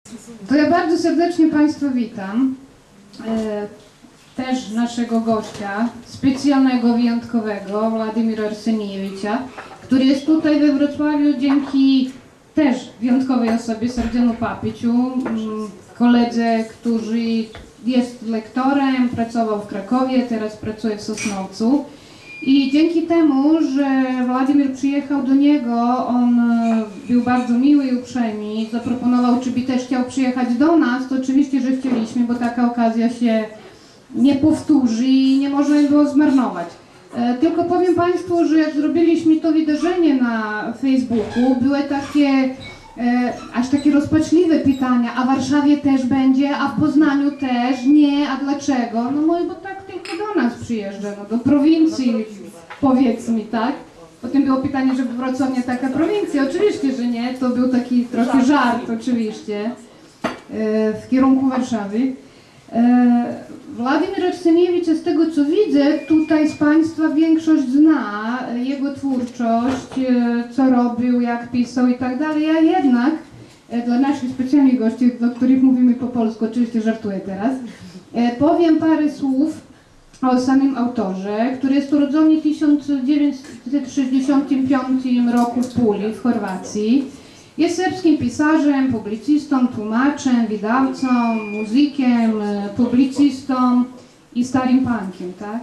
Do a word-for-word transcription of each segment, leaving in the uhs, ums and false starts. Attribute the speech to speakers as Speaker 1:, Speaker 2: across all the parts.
Speaker 1: To ja bardzo serdecznie Państwa witam. E, też naszego gościa, specjalnego, wyjątkowego, Władimira Arseniewicza, który jest tutaj we Wrocławiu dzięki też wyjątkowej osobie, Serdzianu Papiciu, koledze, który jest lektorem, pracował w Krakowie, teraz pracuje w Sosnowcu. I dzięki temu, że Władimir przyjechał do niego, on był bardzo miły i uprzejmy, zaproponował, czy by też chciał przyjechać do nas, to oczywiście, że chcieliśmy, bo taka okazja się nie powtórzy i nie można jej było zmarnować. E, tylko powiem Państwu, że jak zrobiliśmy to wydarzenie na Facebooku, były takie, e, aż takie rozpaczliwe pytania, a w Warszawie też będzie, a w Poznaniu też, nie, a dlaczego? No mówię, bo tak tylko do nas przyjeżdża, no do prowincji, powiedzmy, tak? Potem było pytanie, żeby Wrocław nie taka prowincja, oczywiście, że nie, to był taki trochę żart, oczywiście, e, w kierunku Warszawy. E, Władimir Arseniewicz, z tego co widzę, tutaj z Państwa większość zna jego twórczość, co robił, jak pisał i tak dalej. Ja jednak, dla naszych specjalnych gości, do których mówimy po polsku, oczywiście żartuję teraz, powiem parę słów o samym autorze, który jest urodzony w tysiąc dziewięćset sześćdziesiątym piątym roku w Puli, w Chorwacji. Jest serbskim pisarzem, publicystą, tłumaczem, wydawcą, muzykiem, publicystą i starym punkiem, tak?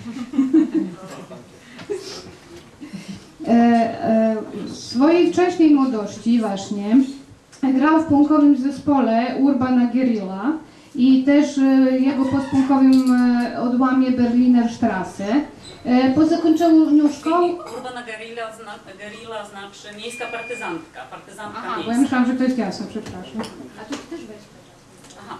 Speaker 1: E, e, w swojej wcześniej młodości właśnie grał w punkowym zespole Urbana Guerilla i też e, jego postpunkowym e, odłamie Berliner Straße. Po zakończeniu szkoły...
Speaker 2: Urbana Guerilla, zna, guerilla znaczy miejska partyzantka, partyzantka
Speaker 1: Aha,
Speaker 2: miejska.
Speaker 1: bo ja myślałam, że to jest jasne, przepraszam.
Speaker 2: A tu też weź. Aha.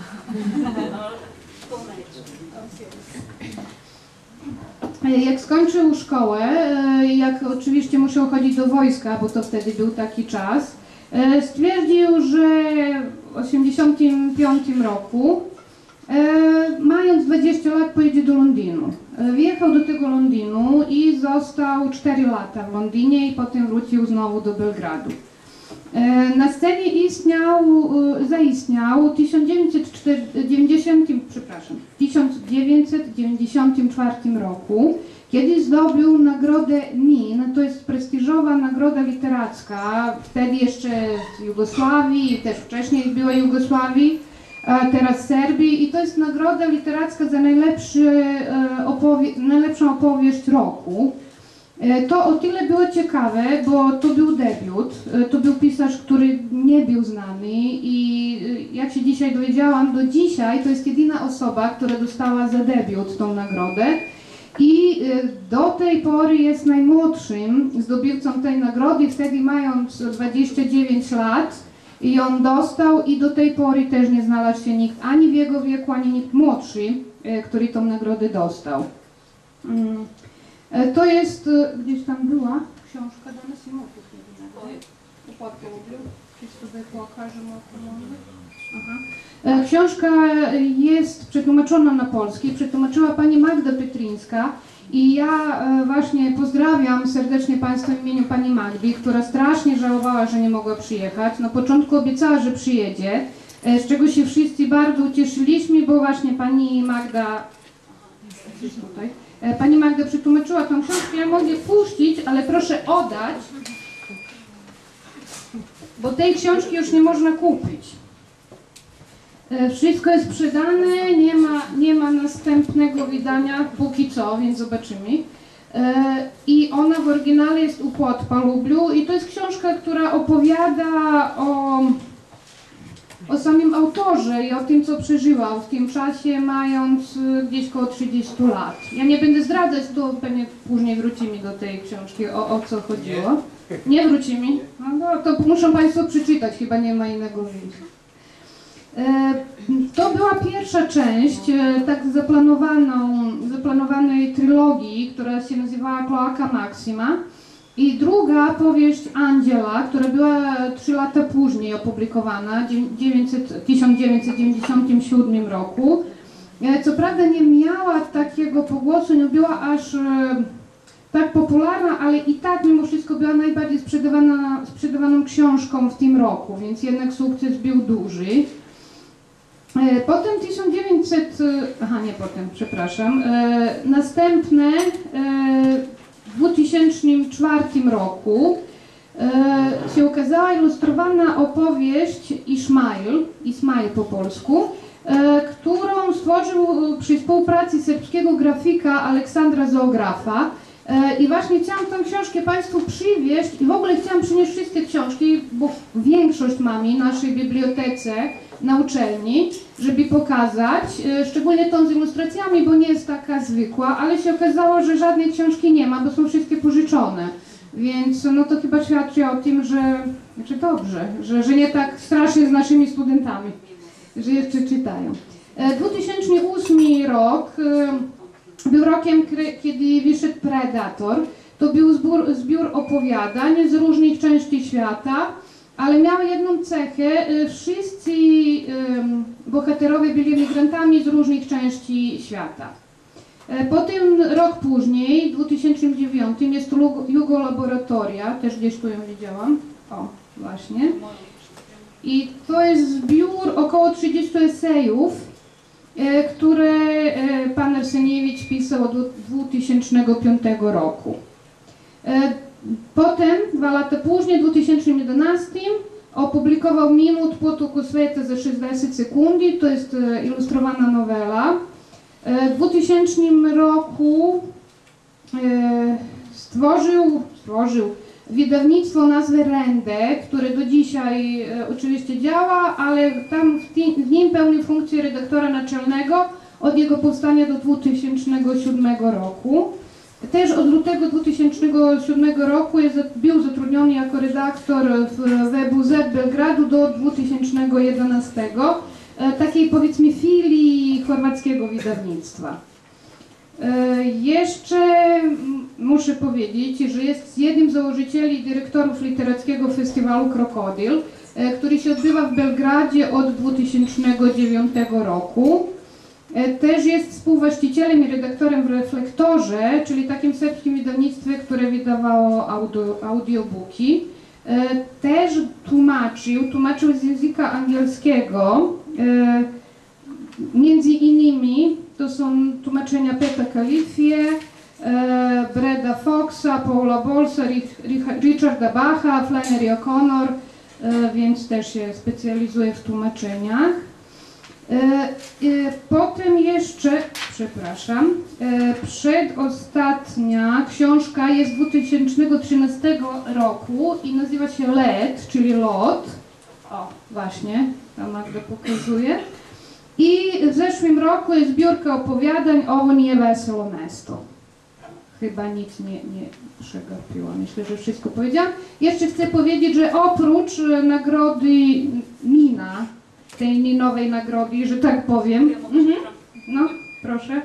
Speaker 2: No,
Speaker 1: jak skończył szkołę, jak oczywiście musiał chodzić do wojska, bo to wtedy był taki czas, stwierdził, że w osiemdziesiątym piątym roku, mając dwadzieścia lat, pojedzie do Londynu. Wjechał do tego Londynu i został cztery lata w Londynie i potem wrócił znowu do Belgradu. Na scenie istniał, zaistniał w tysiąc dziewięćset dziewięćdziesiątym czwartym roku, kiedy zdobył nagrodę N I N, to jest prestiżowa nagroda literacka, wtedy jeszcze w Jugosławii, też wcześniej była Jugosławii, teraz Serbii, i to jest nagroda literacka za najlepszy, opowie najlepszą opowieść roku. To o tyle było ciekawe, bo to był debiut, to był pisarz, który nie był znany i jak się dzisiaj dowiedziałam, do dzisiaj to jest jedyna osoba, która dostała za debiut tą nagrodę i do tej pory jest najmłodszym zdobywcą tej nagrody, wtedy mając dwadzieścia dziewięć lat. I on dostał i do tej pory też nie znalazł się nikt ani w jego wieku, ani nikt młodszy, który tą nagrodę dostał. To jest, gdzieś tam była książka, danas ima Aha. Książka jest przetłumaczona na polski, przetłumaczyła pani Magda Petryńska. I ja właśnie pozdrawiam serdecznie Państwa w imieniu pani Magdy, która strasznie żałowała, że nie mogła przyjechać. Na początku obiecała, że przyjedzie, z czego się wszyscy bardzo ucieszyliśmy, bo właśnie pani Magda, tutaj, pani Magda przetłumaczyła tą książkę. Ja mogę puścić, ale proszę oddać, bo tej książki już nie można kupić. Wszystko jest sprzedane, nie ma, nie ma następnego wydania póki co, więc zobaczymy. I ona w oryginale jest u Płot Lubliu i to jest książka, która opowiada o, o samym autorze i o tym, co przeżywał w tym czasie, mając gdzieś koło trzydziestu lat. Ja nie będę zdradzać, to pewnie później wrócimy do tej książki, o, o co chodziło. Nie wrócimy? No, no to muszą Państwo przeczytać, chyba nie ma innego wyjścia. To była pierwsza część tak zaplanowaną, zaplanowanej trylogii, która się nazywała Kloaka Maxima, i druga powieść Andziela, która była trzy lata później opublikowana, w tysiąc dziewięćset dziewięćdziesiątym siódmym roku. Co prawda nie miała takiego pogłosu, nie była aż tak popularna, ale i tak mimo wszystko była najbardziej sprzedawana, sprzedawaną książką w tym roku, więc jednak sukces był duży. Potem tysiąc dziewięćset, aha nie potem, przepraszam, następne w dwa tysiące czwartym roku się ukazała ilustrowana opowieść Ismail, Ismail po polsku, którą stworzył przy współpracy serbskiego grafika Aleksandra Zoografa. I właśnie chciałam tę książkę Państwu przywieźć i w ogóle chciałam przynieść wszystkie książki, bo większość mamy w naszej bibliotece na uczelni, żeby pokazać, szczególnie tą z ilustracjami, bo nie jest taka zwykła, ale się okazało, że żadnej książki nie ma, bo są wszystkie pożyczone. Więc no to chyba świadczy o tym, że, że dobrze, że, że nie tak strasznie z naszymi studentami, że jeszcze czytają. dwa tysiące ósmy rok był rokiem, kiedy wyszedł Predator. To był zbiór, zbiór opowiadań z różnych części świata, ale miał jedną cechę. Wszyscy um, bohaterowie byli migrantami z różnych części świata. Potem rok później, w dwa tysiące dziewiątym, jest tu Jugo Laboratoria, też gdzieś tu ją widziałam. O, właśnie. I to jest zbiór około trzydziestu esejów, które pan Arseniewicz pisał od dwa tysiące piątego roku. Potem, dwa lata później, w dwa tysiące jedenastym, opublikował Minut potoku świata za sześćdziesiąt sekund, to jest ilustrowana nowela. W dwutysięcznym roku stworzył, stworzył wydawnictwo o nazwie Rende, które do dzisiaj oczywiście działa, ale tam w, tym, w nim pełni funkcję redaktora naczelnego od jego powstania do dwa tysiące siódmego roku. Też od lutego dwa tysiące siódmego roku jest, był zatrudniony jako redaktor w W B Z Belgradu do dwa tysiące jedenastego, takiej powiedzmy filii chorwackiego wydawnictwa. Jeszcze muszę powiedzieć, że jest jednym z założycieli i dyrektorów literackiego festiwalu Krokodyl, który się odbywa w Belgradzie od dwa tysiące dziewiątego roku. Też jest współwłaścicielem i redaktorem w Reflektorze, czyli takim serbskim wydawnictwie, które wydawało audio, audiobooki. Też tłumaczył, tłumaczył z języka angielskiego, między innymi to są tłumaczenia Peta Kalifie, Breda Foxa, Paula Bolsa, Richarda Bacha, Flannery O'Connor, więc też się specjalizuje w tłumaczeniach. Potem jeszcze, przepraszam, przedostatnia książka jest z dwa tysiące trzynastego roku i nazywa się Let, czyli lot. O, właśnie, tam Magda pokazuje. I w zeszłym roku jest zbiórka opowiadań Ovo nije veselo mesto. Chyba nic nie, nie przegapiłam, myślę, że wszystko powiedziałam. Jeszcze chcę powiedzieć, że oprócz nagrody Nina, tej Ninowej nagrody, że tak powiem. Mhm. No, proszę.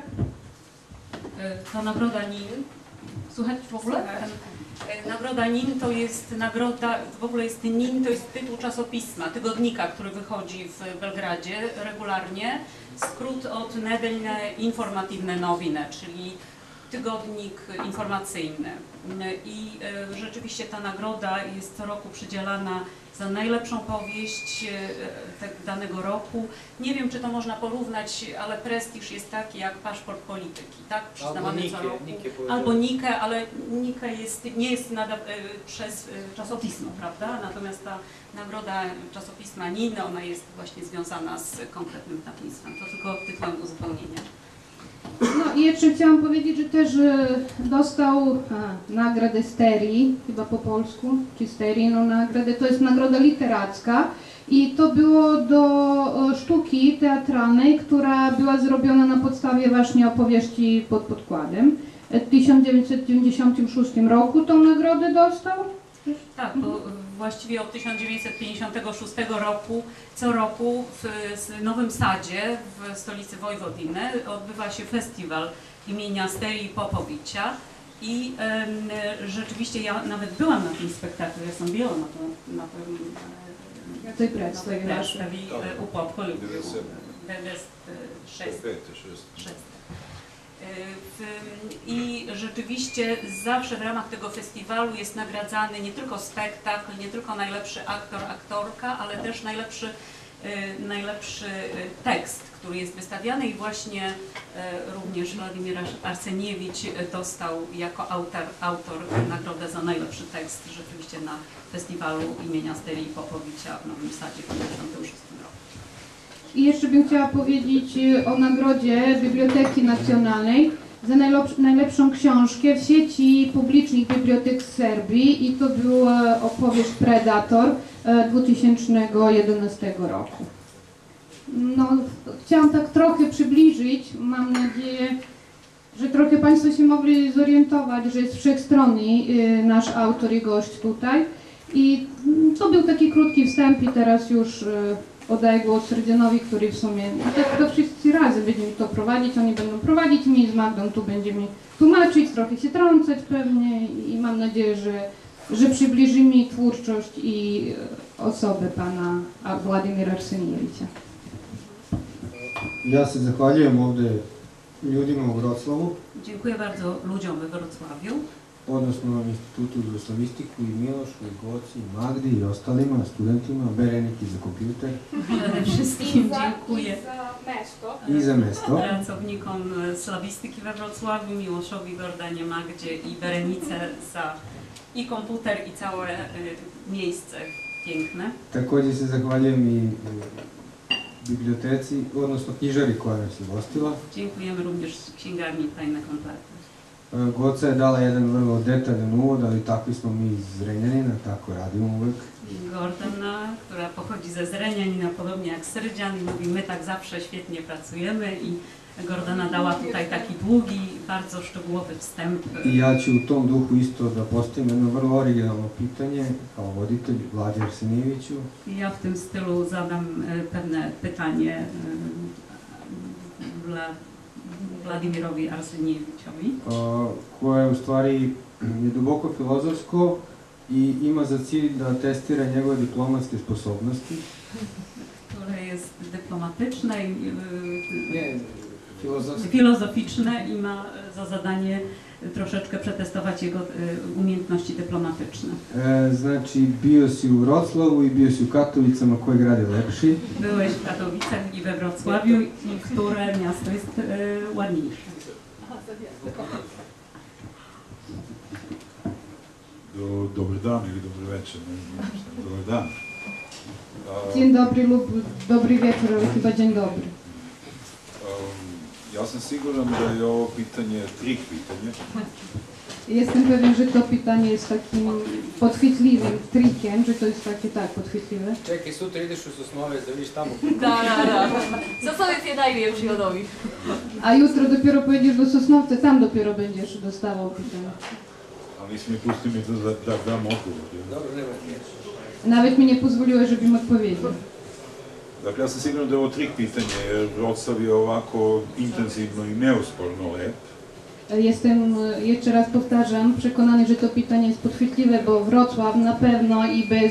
Speaker 2: Ta nagroda Nin, słychać w ogóle? Nagroda Nin to jest nagroda, w ogóle jest Nin to jest tytuł czasopisma, tygodnika, który wychodzi w Belgradzie regularnie. Skrót od Nedeljne Informatywne Nowine, czyli tygodnik informacyjny. I rzeczywiście ta nagroda jest co roku przydzielana za najlepszą powieść danego roku. Nie wiem, czy to można porównać, ale prestiż jest taki jak Paszport Polityki, tak? Przyznawany co roku. Albo Nikę, ale Nikę jest, nie jest nada, przez czasopismo, prawda? Natomiast ta nagroda czasopisma Nin, ona jest właśnie związana z konkretnym wydawnictwem. To tylko tytułem uzupełnienia.
Speaker 1: No i jeszcze chciałam powiedzieć, że też dostał a, nagrodę Steri, chyba po polsku, czy Steri, no nagrodę, to jest nagroda literacka i to było do o, sztuki teatralnej, która była zrobiona na podstawie właśnie opowieści pod podkładem. W tysiąc dziewięćset dziewięćdziesiątym szóstym roku tą nagrodę dostał.
Speaker 2: Tak, bo właściwie od tysiąc dziewięćset pięćdziesiątego szóstego roku, co roku w Nowym Sadzie, w stolicy Wojwodiny, odbywa się festiwal imienia Steri Popovicia i um, rzeczywiście ja nawet byłam na tym spektaklu, ja sam byłam na tym, na tym,
Speaker 1: na tej predstawi
Speaker 2: u Popolu, szest. I rzeczywiście zawsze w ramach tego festiwalu jest nagradzany nie tylko spektakl, nie tylko najlepszy aktor, aktorka, ale też najlepszy, najlepszy tekst, który jest wystawiany i właśnie również Władimir Arseniewicz dostał jako autor, autor nagrodę za najlepszy tekst rzeczywiście na festiwalu imienia Steli Popowicza w Nowym Sadzie w tysiąc dziewięćset pięćdziesiątym szóstym roku.
Speaker 1: I jeszcze bym chciała powiedzieć o nagrodzie Biblioteki Nacjonalnej za najlepszą książkę w sieci publicznych bibliotek Serbii i to była opowieść Predator dwa tysiące jedenastego roku. No, chciałam tak trochę przybliżyć, mam nadzieję, że trochę Państwo się mogli zorientować, że jest wszechstronny nasz autor i gość tutaj. I to był taki krótki wstęp i teraz już oddaję głos Sredzianowi, który w sumie, tak to wszyscy razem będziemy to prowadzić, oni będą prowadzić, my z Magdą tu będziemy tłumaczyć, trochę się trącać pewnie i mam nadzieję, że, że przybliżymy twórczość i osobę pana Władimira Arseniewicza.
Speaker 3: Ja se zahvaljujem ovdje ljudima u Wrocławu,
Speaker 2: Dziękuję bardzo ludziom we Wrocławiu,
Speaker 3: odnosno Institutu za slavistiku i Milošu, i Goci, i Magdi i ostalima, studentima, Bereniki za kompjuter
Speaker 2: przede wszystkim dziękuję
Speaker 3: i za mesto.
Speaker 2: pracownikom slawistyki we Wrocławiu, Miłoszowi, Gordanie, Magdzie i Berenice za i komputer i całe y, miejsce piękne.
Speaker 3: Također se zahvaljujem i biblioteci, odnosno knjižari koja nas je gostila.
Speaker 2: Dziękujemy również księgarni Tajne Koncerty.
Speaker 3: Goca je dala jedan vrlo detaljan uvod, ali takvi smo mi iz Zrenjanina, tako radimo uvek.
Speaker 2: Gordana, która pochodzi ze Zrenjanina, podobnie jak Srđan, i mówi, my tak zawsze świetnie pracujemy i Gordana dała tutaj taki długi, bardzo szczegółowy wstęp.
Speaker 3: I ja ću u tom duhu isto da postavim jedno vrlo originalno pitanje kao voditelj Vladi Arsenijeviću.
Speaker 2: I ja w tym stylu zadam e, pewne pytanie e, dla Władimirowi Arseniewiczowi,
Speaker 3: koje je u stvari je duboko filozofsko i ima za cilj da testira njegove diplomatske sposobnosti.
Speaker 2: które jest dyplomatyczne i
Speaker 3: Nie, filozofski.
Speaker 2: filozoficzne i ma za zadanie troszeczkę przetestować jego umiejętności dyplomatyczne.
Speaker 3: E, znači, bio si u Wrocławu i bio si u Katovicama, koji grad je lepši?
Speaker 2: Byłeś w Katowicach i we Wrocławiu i które miasto jest e, ładniejsze?
Speaker 4: Do, dobry dan ili dobry večer, ne znam, dobar dan. A,
Speaker 1: Dzień dobry lub dobry wieczór, ale chyba dzień dobry.
Speaker 4: um, ja sam siguran da je ovo pitanje trik pitanje.
Speaker 1: Jestem pewien, że to pytanie jest takim podchwytliwym trikiem, że to jest takie tak podchwytliwe.
Speaker 5: Čekaj, sutra ideš u Sosnovec da vidiš tamo.
Speaker 6: Da, da, da. Sosnowiec je najljepši od ovih.
Speaker 1: A jutro dopiero pojedziesz do Sosnowca, tam dopiero będziesz dostawał pytanie.
Speaker 4: Ali nisi mi pusti mi da, da dam odgovor. Ja.
Speaker 5: Dobro, nemoj smiješ.
Speaker 1: Nawet mi nie pozwoliłeś, żebym odpowiedział.
Speaker 4: Dakle, ja sam siguran da je ovo trik pitanje, jer Wrocław je ovako intenzivno i neusporno lep.
Speaker 1: Jestem, jeszcze raz powtarzam, przekonany, że to pytanie jest podchwytliwe, bo Wrocław na pewno i bez,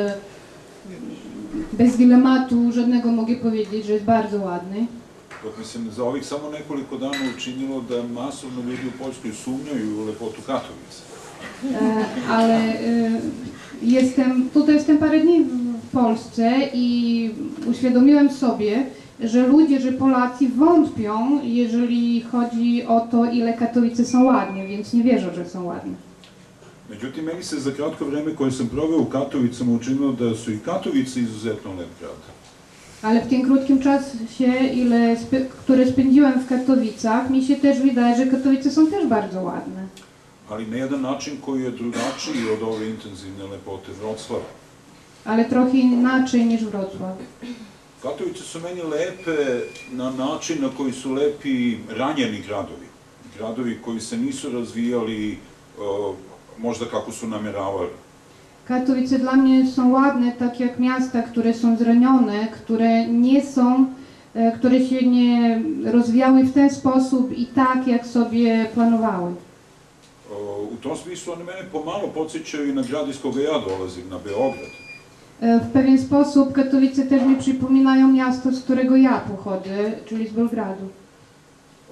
Speaker 1: bez dylematu żadnego mogę powiedzieć, że jest bardzo ładny.
Speaker 4: Dok mi se za ovih samo nekoliko dana učinilo da masovno ljudi u Poljskoj sumnjaju u lepotu Katowice.
Speaker 1: E, ale e, jestem, tutaj jestem parę dni w Polsce i uświadomiłem sobie, że ludzie, że Polacy wątpią, jeżeli chodzi o to, ile Katowice są ładne, więc nie wierzą, że są ładne.
Speaker 4: Međutim, meni se za kratko vreme koje sam proveo u Katovicama učinilo da su i Katowice izuzetno lep grad.
Speaker 1: Ale w tym krótkim czasie, ile spe, które spędziłem w Katowicach, mi się też wydaje, że Katowice są też bardzo ładne.
Speaker 4: Ali na jedan način koji je drugačiji od ove intenzivne lepote Wrocława.
Speaker 1: Ale trochę inaczej niż Wrocław.
Speaker 4: Katowice su meni lepe na način na koji su lepi ranjeni gradovi. Gradovi koji se nisu razvijali o, možda kako su namjeravali.
Speaker 1: Katowice dla mnie są ładne, tak jak miasta, które są zranione, które nie są, e, które się nie rozwijały w ten sposób i tak, jak sobie planowały.
Speaker 4: O, u tom smislu oni mene pomalo podsjećaju i na grad iz koga ja dolazim, na Beograd.
Speaker 1: E, w pewien sposób Katowice też mi przypominają miasto, z którego ja pochodzę, czyli z Belgradu.
Speaker 4: O,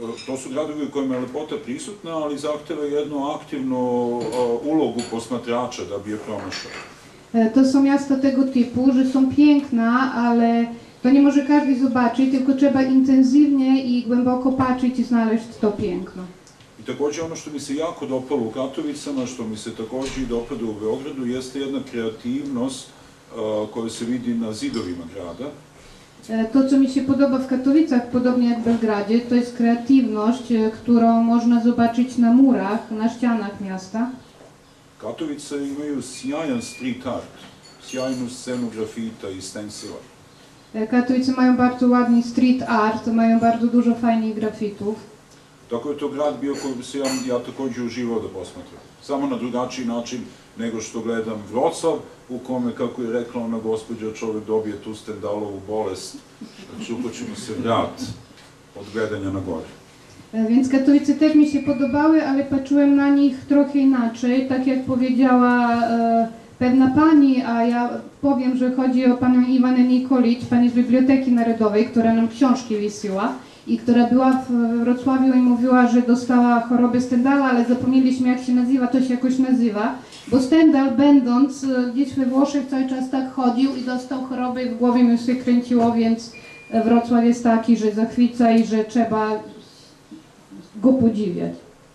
Speaker 4: To su gradovi u kojima je lepota prisutna, ali zahteva jednu aktivnu ulogu posmatrača da bi je pronašao.
Speaker 1: E, To są miasta tego typu, że są piękne, ale to nie może każdy zobaczyć, tylko trzeba intensywnie i głęboko patrzeć i znaleźć to piękno.
Speaker 4: I također ono što mi se jako dopalo u Katovicama, što mi se također i dopada u Beogradu, jeste jedna kreativnost uh, koja se vidi na zidovima grada.
Speaker 1: E, To, co mi się podoba w Katowicach, podobnie jak w Belgradzie, to jest kreatywność, e, którą można zobaczyć na murach, na ścianach miasta.
Speaker 4: Katovice imaju sjajan street art, sjajnu scenu grafita i stencila.
Speaker 1: E, Katowice mają bardzo ładny street art, mają bardzo dużo fajnych grafitów.
Speaker 4: Tako je to grad bio koji bi se ja, ja također uživao da posmatram. Samo na drugačiji način nego što gledam Wrocław, u kome, kako je rekla ona gospođa, čovjek dobije tu Stendalovu bolest, čupači mu se vrat od gledanja na gore.
Speaker 1: E, Więc Katowice też mi się podobały, ale patrzyłem na nich trochę inaczej, tak jak powiedziała e, pewna pani, a ja powiem, że chodzi o panią Iwanę Nikolić, pani z Biblioteki Narodowej, która nam książki wysyła i która była w Wrocławiu i mówiła, że dostała chorobę Stendala, ale zapomnieliśmy, jak się nazywa, to się jakoś nazywa, bo Stendal, będąc e, gdzieś we Włoszech, cały czas tak chodził i dostał chorobę i w głowie mu się kręciło, więc e, Wrocław jest taki, że zachwyca i że trzeba go podziwiać.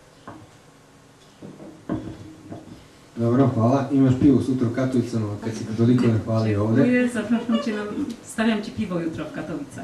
Speaker 3: Dobro, hvala. Imaš pivo sutra u Katovicama, kad si toliko ne hvali ovde.
Speaker 2: Dziękuję, zapraszam Cię, na, stawiam Ci piwo jutro w Katowicach.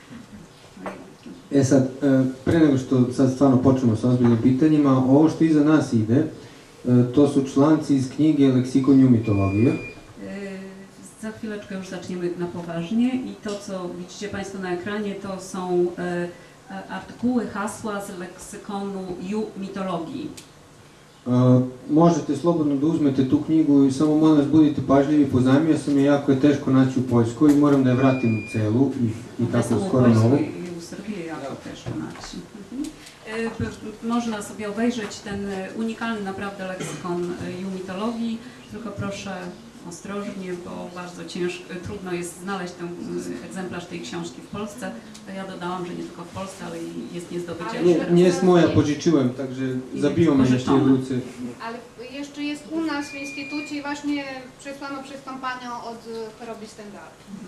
Speaker 3: E sad, e, pre nego što sad stvarno počnemo sa ozbiljnim pitanjima, ovo što iza nas ide, e, to su članci iz knjige Leksikon Ju mitologije.
Speaker 2: Yy, Za chwileczkę już zaczniemy na poważnie i to, co widzicie Państwo na ekranie, to są e, artykuły, hasła z leksykonu Ju mitologiji.
Speaker 3: E, možete slobodno da uzmete tu knjigu i samo molim vas budite pažljivi, pozajmio sam je, jako je teško naći u Poljskoj i moram da je vratim celu i, i tako
Speaker 2: Wesoło
Speaker 3: skoro novu.
Speaker 2: Polsku i u Srbiji jako teško naći. Mhm. E, p- Można sobie obejrzeć ten e, unikalny naprawdę leksykon e, Ju mitologii, tylko proszę ostrożnie, bo bardzo ciężko, trudno jest znaleźć ten e, egzemplarz tej książki w Polsce. To ja dodałam, że nie tylko w Polsce, ale i jest nie zdobycie.
Speaker 3: Nie, nie jest moja, pożyczyłem, także zabiło mnie jeszcze w ruce.
Speaker 1: Ale jeszcze jest u nas w instytucie właśnie przesłano przez tą panią od choroby Stendala.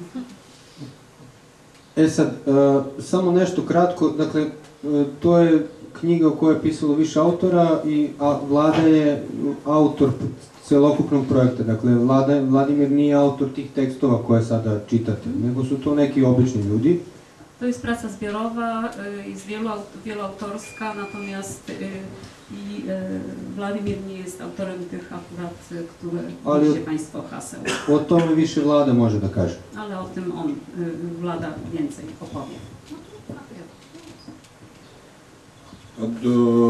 Speaker 3: E sad, e, samo nešto kratko, dakle, e, to je knjiga o kojoj je pisalo više autora i a, Vlada je autor celokupnog projekta. Dakle, Vlada, Vladimir nije autor tih tekstova koje sada čitate, nego su to neki obični ljudi.
Speaker 2: To jest praca zbiorowa, y, jest wielu, wieloautorska, natomiast y, i y, Władimir nie jest autorem tych akurat, y, które
Speaker 3: Ale-
Speaker 2: widzicie Państwo haseł,
Speaker 3: O tome više Vlada može da kaže.
Speaker 2: ale o tym on, y, Vlada, więcej opowie.
Speaker 4: A, d,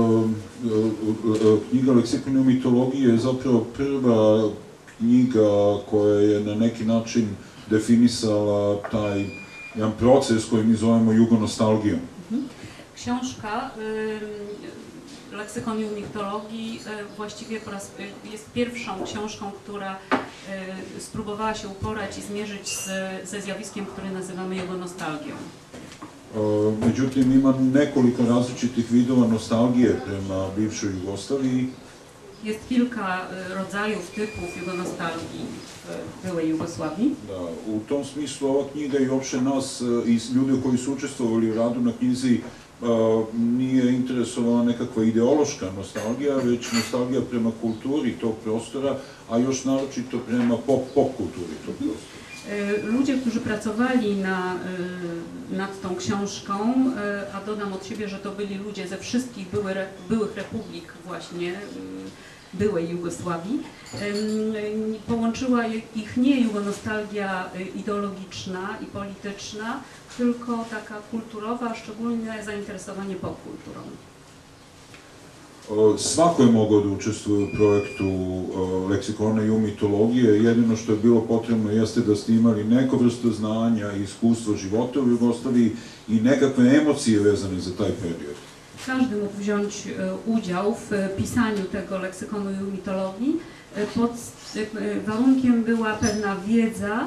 Speaker 4: e, knjiga Leksikon Ju mitologije je zapravo prva knjiga koja je na neki način definisala taj jedan proces koji mi zovemo jugonostalgijom.
Speaker 2: Książka y, Leksykon Ju mitologii y, właściwie po raz, y, jest pierwszą książką, która y, spróbowała się uporać i zmierzyć z, ze zjawiskiem, które nazywamy jugonostalgiją.
Speaker 4: E, Međutim, ima nekoliko različitih vidova nostalgije prema bivšoj Jugoslaviji.
Speaker 2: Jest kilka y, rodzajów, typów jugonostalgii w byłej Jugosławii.
Speaker 4: Da, u tom smislu ova knjiga i uopšte nas e, i ljudi koji su učestvovali u radu na knjizi e, nije interesovala nekakva ideološka nostalgija, već nostalgija prema kulturi tog prostora, a još naročito prema pop, pop kulturi tog prostora.
Speaker 2: Y, Ludzie, którzy pracowali na, y, nad tą książką, y, a dodam od siebie, że to byli ludzie ze wszystkich były, re- byłych republik właśnie y, byłej Jugosławii, y, połączyła ich nie jugonostalgia y, ideologiczna i polityczna, tylko taka kulturowa, szczególne zainteresowanie popkulturą.
Speaker 4: E, Svako je mogao da učestvuje u projektu e, Leksikona Ju mitologije, jedino što je bilo potrebno jeste da ste imali neko vrstu znanja i iskustvo života u Jugoslaviji i nekakve emocije vezane za taj period.
Speaker 2: Każdy mógł wziąć e, udział w e, pisaniu tego leksykonu Ju mitologii. E, Pod e, warunkiem była pewna wiedza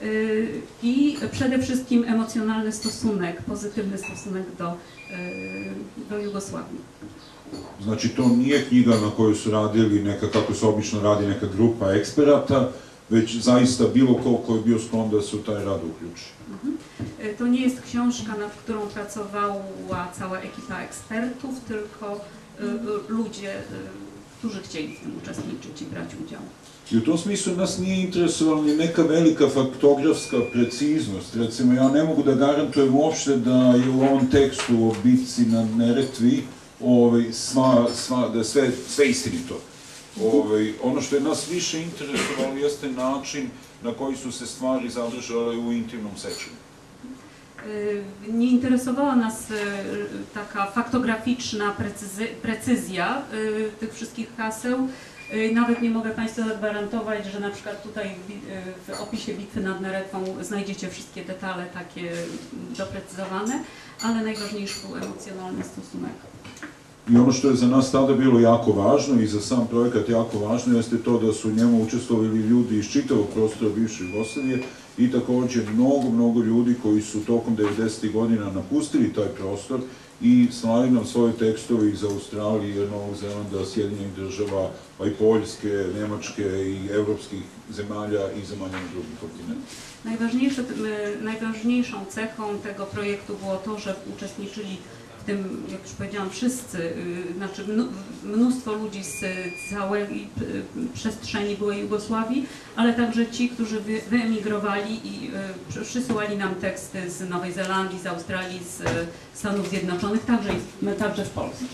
Speaker 2: i przede wszystkim emocjonalny stosunek, pozytywny stosunek do, do Jugosławii.
Speaker 4: Znači, to nije knjiga na kojoj su radili neka, kako se obično radi, neka grupa eksperata, već zaista bilo ko koji je bio sklon da se u taj rad uključi.
Speaker 2: Mhm. To nie jest książka, nad którą pracowała cała ekipa ekspertów, tylko y, ludzie, y, którzy chcieli w tym uczestniczyć i brać udział.
Speaker 4: I u tom smislu nas nije interesovala ni neka velika faktografska preciznost. Recimo, ja ne mogu da garantujem uopšte da je u ovom tekstu o bitci na Neretvi ovaj, sva, sva, da je sve, sve istinito. Ovaj, ono što je nas više interesovalo jeste način na koji su se stvari zadržale u intimnom sećanju.
Speaker 2: Nie interesowała nas taka faktograficzna precyzy, precyzja tych wszystkich haseł. Nawet nie mogę Państwu zagwarantować, że na przykład tutaj w opisie bitwy nad Neretwą znajdziecie wszystkie detale takie doprecyzowane, ale najważniejszy był emocjonalny stosunek.
Speaker 4: I ono što je za nas tada bilo jako važno i za sam projekat jako važno jeste to da su u njemu učestvovali ljudi iz čitavog prostora bivše Jugoslavije i također mnogo, mnogo ljudi koji su tokom devedesetih godina napustili taj prostor i slali nam svoje tekstove iz Australije, Novog Zelanda, Sjedinjenih država, pa i Poljske, Njemačke i evropskih zemalja i zemalja na drugim kontinentima.
Speaker 2: Najważniejsze, najważniejszą cechą tego projektu było to, że uczestniczyli w tym, jak już powiedziałam, wszyscy, znaczy mnóstwo ludzi z całej przestrzeni byłej Jugosławii, ale także ci, którzy wyemigrowali i przysyłali nam teksty z Nowej Zelandii, z Australii, z Stanów Zjednoczonych, także, także z Polski.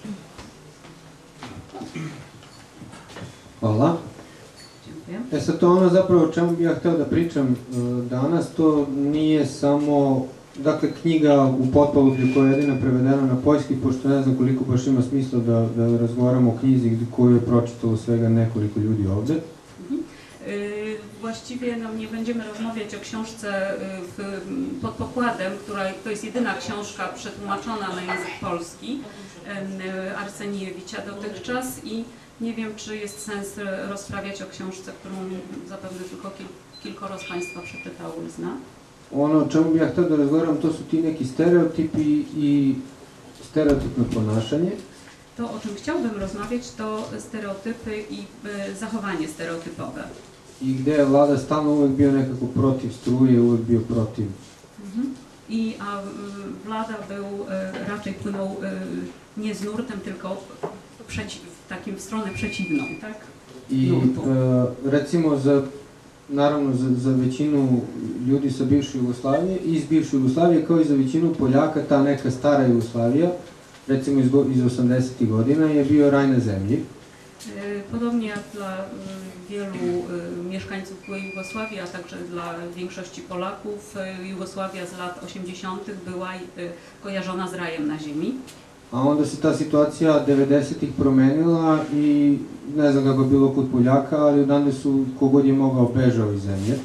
Speaker 3: Hvala. E sad to ono zapravo o čemu bih ja htio da pričam danas, to nije samo, dakle, knjiga u Potpolublju koja je jedina prevedena na poljski, pošto ne znam koliko baš ima smisla da, da razgovaramo o knjizi koju je pročitalo svega nekoliko ljudi ovde.
Speaker 2: Mhm. Yy, właściwie no, nie będziemy rozmawiać o książce w, pod pokładem, która to jest jedyna książka przetłumaczona na język polski yy, Arseniewicza dotychczas i nie wiem, czy jest sens rozprawiać o książce, którą zapewne tylko kil, kilkoro z Państwa przeczytało i zna.
Speaker 3: Ono o čemu bih ja htio da razgovaram, to su ti neki stereotipi i stereotipno ponašanje.
Speaker 2: To, o czym chciałbym rozmawiać, to stereotypy i y, zachowanie stereotypowe.
Speaker 3: I gde je vlada stalno uvek bio nekako protiv struje, uvek bio protiv.
Speaker 2: Mhm. I a y, Vlada był, y, raczej płynął y, nie z nurtem, tylko przeciw, takim w stronę przeciwną, tak?
Speaker 3: I e, recimo za, naravno za, za većinu ljudi sa bivše Jugoslavije, iz bivše Jugoslavije, kao i za većinu Poljaka, ta neka stara Jugoslavija, recimo iz, iz osamdesetih godina, je bio raj na zemlji.
Speaker 2: Podobnie jak dla wielu mieszkańców byłej Jugosławii, a także dla większości Polaków, Jugosławia z lat osiemdziesiątych była kojarzona z rajem na ziemi.
Speaker 3: A onda se ta situacija devedesetih promenila i ne znam kako je bilo kod Poljaka, ali odande su kogod je mogao bežao iz zemlje.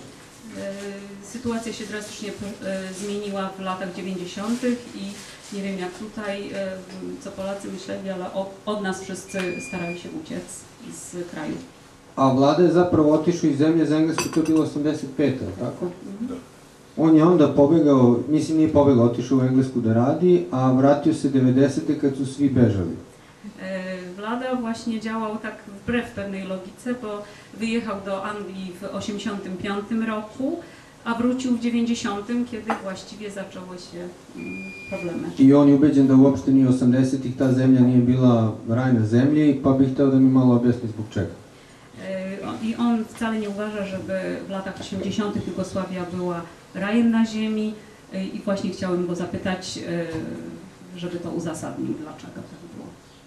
Speaker 2: Sytuacja się drastycznie zmieniła w latach dziewięćdziesiątych i nie wiem jak tutaj, co Polacy myśleli, ale od nas wszyscy starali się uciec z kraju.
Speaker 3: A Vlada je zapravo otišao iz zemlje, za Englesku to je bilo osamdeset pete, tako?
Speaker 2: Mhm.
Speaker 3: On je onda pobegao, mislim nije pobegao, otišao u Englesku da radi, a vratio se devedesete kad su svi bežali.
Speaker 2: Vlada właśnie działał tak wbrew pewnej logice, bo wyjechał do Anglii w osiemdziesiątym piątym roku, a wrócił w dziewięćdziesiątym, kiedy właściwie zaczęły się problemy.
Speaker 3: I on je ubeđen da uopšte ni osamdesetih ta zemlja nije bila raj na zemlji, pa bih hteo da mi malo objasni zbog czega.
Speaker 2: I on wcale nie uważa, żeby w latach osiemdziesiątych Jugosławia była rajem na ziemi i właśnie chciałem go zapytać, żeby to uzasadnił, dlaczego tak było.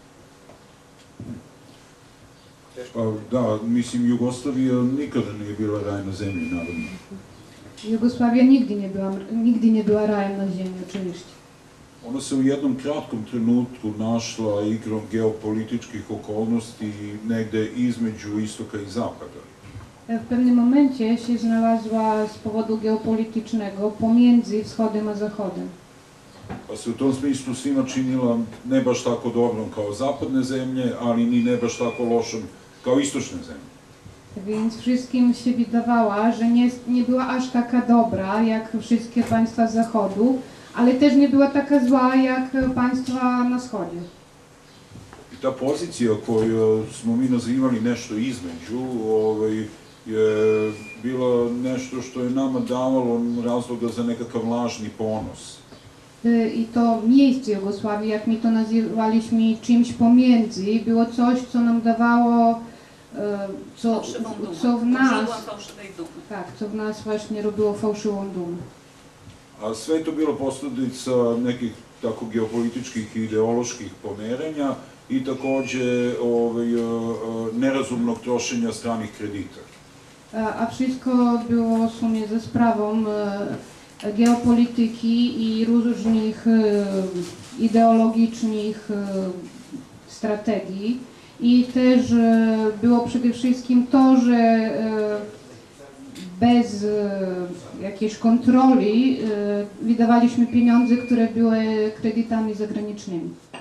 Speaker 4: Da, mislim, Jugoslavija nikada nije bila raj na zemlji, naravno.
Speaker 1: Jugosławia nigdy nie była, nigdy nie była rajem na ziemi, oczywiście.
Speaker 4: Ona se u jednom kratkom trenutku našla igrom geopolitičkih okolnosti negde između istoka i zapada.
Speaker 1: W pewnym momencie się znalazła z powodu geopolitycznego pomiędzy wschodem a zachodem.
Speaker 4: Pa se u tom smislu svima činila ne baš tako dobrom kao zapadne zemlje, ali ni ne baš tako lošom kao istočne zemlje.
Speaker 1: Więc wszystkim się wydawała, że nie, nie była aż taka dobra jak wszystkie państwa Zachodu, ale też nie była taka zła jak państwa na wschodzie.
Speaker 4: I ta pozicija koju smo mi nazivali nešto između, ovaj, je bilo nešto što je nama davalo razloga za nekakav lažni ponos.
Speaker 1: I to miejsce Jugosławii, jak my to nazywaliśmy czymś pomiędzy, było coś, co nam dawało, co, co w nas, tak, co w nas właśnie robiło fałszywą dumę.
Speaker 4: A sve je to bilo posljedica nekih tako geopolitičkih i ideoloških pomerenja i takođe ovaj, nerazumnog trošenja stranih kredita.
Speaker 1: A wszystko było w sumie ze sprawą geopolityki i różnych ideologicznych strategii. I też było przede wszystkim to, że bez jakiejś kontroli wydawaliśmy pieniądze, które były kredytami zagranicznymi.